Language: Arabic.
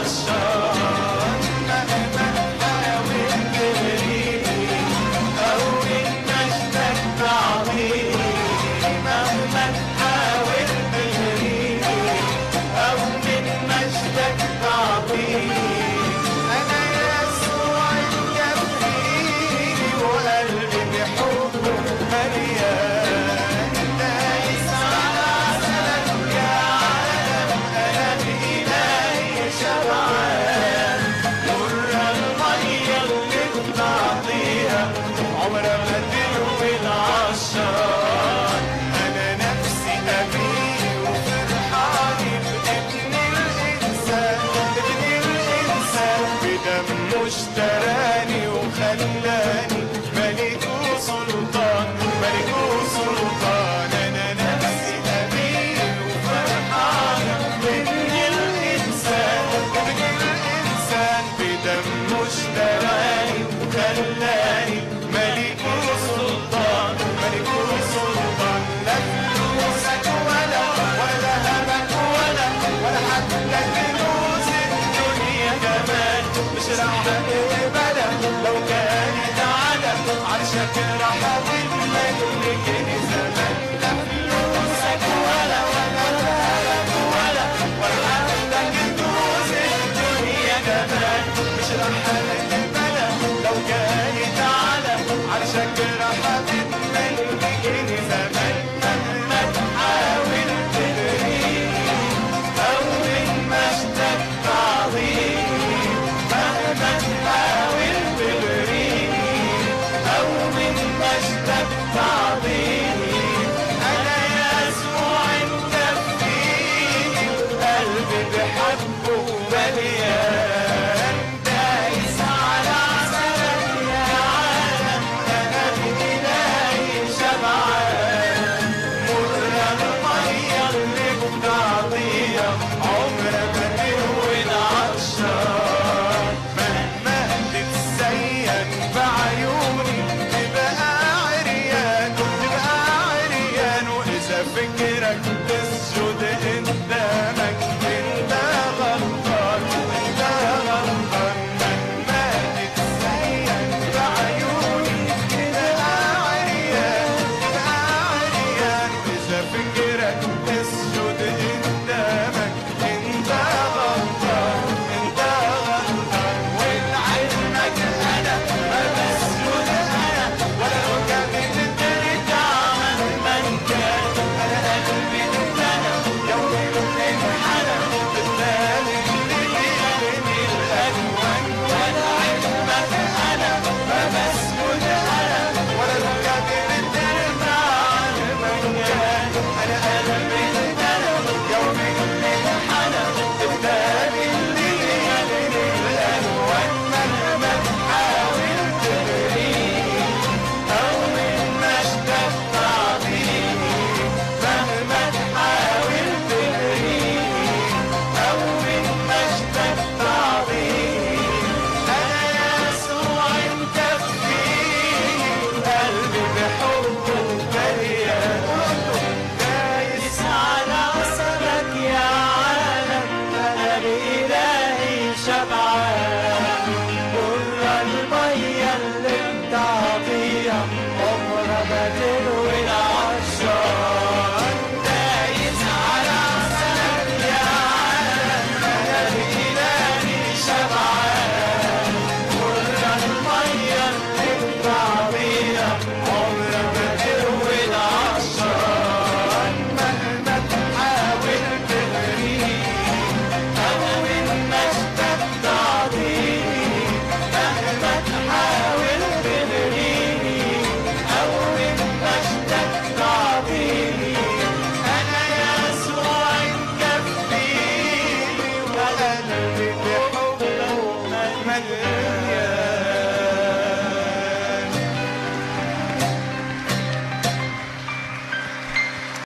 اشتراني وخلاني ملك وسلطان، ملك وسلطان. انا نفسي امين وفرحان بان الانسان، بان الانسان بدمه اشتراني وخلاني ملك وسلطان، ملك وسلطان. لا فلوسك ولا همك ولا حتى كنوز الدنيا كمان مش راح اقبلها لو كانت على عرشك راح تملكني زمان. لا فلوسك ولا همك ولا حتى كنوز الدنيا كمان مش راح اقبلها لو كانت على عرشك راح تملكني زمان. مهما تحاول تغريني او من مجدك تعظيني، مهما تحاول تغريني او من مجدك تعظيني، انا يسوع مكفيني قلبي بحبه مليان. دايس على عسلك يا عالم انا بإلهي شبعان. مر المية اللي بتعطيها عمرك ما تهوي العطشان. مهما تتزين بعيوني تبقى عريان، تبقى عريان. واذا فكرك تسجد قدامك انت غلطان، انت غلطان. مهما تتزين بعيوني تبقى عريان، تبقى عريان. واذا فكرك تسجد قدامك انت غلطان، انت غلطان. ولعلمك انا ما بسجد انا ولا ركبي ترجع مهما كان. انا قلبي اتمنى يوم الانحنى بالتالي ليالي الالوان. ولعلمك انا ما بسجد انا ولا ركبي ترجع مهما كان. انا قلبي اتمنى يوم الانحنى بالتالي ليالي الالوان. مهما تحاول تغريني او من مجدك تعطيني، مهما تحاول تغريني او من مجدك تعطيني، انا يسوع مكفيني قلبي بحبه مليان. دايس على عصرك يا عالم انا بإلهي شبعان. مر المية اللي بتعطيها عمرها ما تروي العطشان. دايس على عسلك يا عالم انا بإلهي شبعان. مر المية اللي بتعطيها عمرها ما تروي العطشان. مهما تحاول تغريني او من مجدك تعطيني، مهما تحاول تغريني او من مجدك تعطيني، انا يسوع مكفيني وقلبي بحبه مليان.